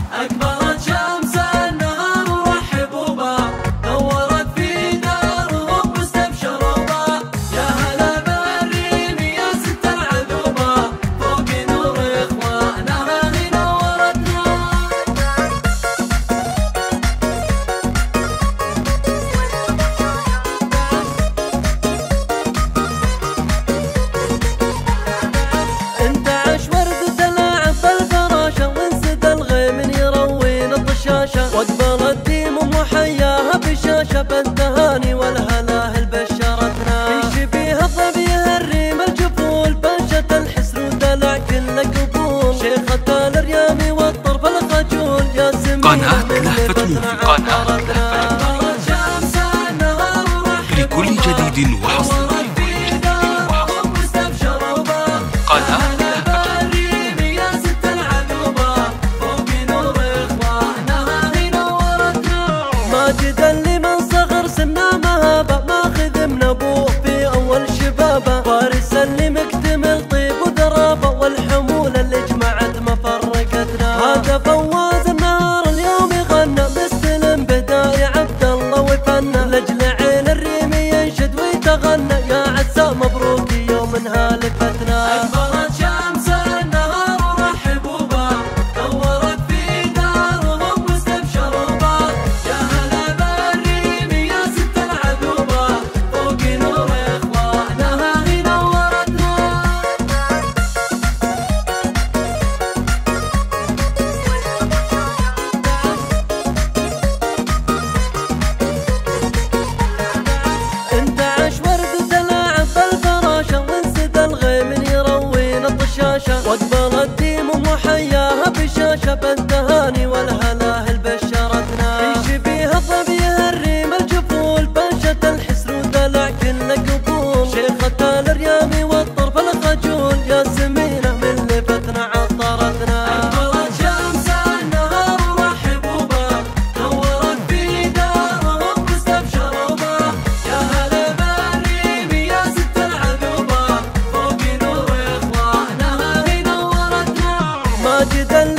أكبرت شمس النهار وحبوبة، نورت في دارهم واستبشروا بها. يا هلا بالريم يا ست العذوبة، فوق نور إخوانها هي نورتنا. انتعش ورد تلاعب بالفراشة، وانسد الغيم يروين الطشاشة، واقبل الديم محياها بشاشة، بالتهاني والهلاهل بشرتنا. في شبيه الظبيه الريم الجفول، بنشة الحسن ودلع كل قبول، شيخة الريامي والطرف الخجول، يا سمين قناة لهفة موفي، قناة لكل جديد وحصري. ماجدا لمن صغر سنه مهابه، ماخذ من ابوه في اول شبابه، وارثا لمكتمل طيب وذرابه، والحموله اللي جمعت ما فرقتنا. هذا فواز النهار اليوم يغنى، مستلم بداي عبد الله وفنه، لاجل عين الريم ينشد ويتغنى، يا عسى مبروك يوم هالفتنا. أكبرت شمس النهار وحبوبة، نورت في دارهم واستبشروا بها. يا هلا بالريم يا ست العذوبة، فوق نور إخوانها هي نورتنا. انتعش ورد تلاعب بالفراشة، وانسد الغيم يروين الطشاشة، واقبل الديم محياها بشاشة، بالتهاني والهلاهل بشرتنا. في شبيه الظبيه الريم الجفول، بنشة الحسن ودلع كل قبول، شيخة الريامي والطرف الخجول، يا سمينة من لفتنا عطرتنا. أكبرت شمس النهار وحبوبة، نورت في دارهم واستبشروا بها. يا هلا بالريم يا ست العذوبة، فوق نور إخوانها هي نورتنا. ماجدا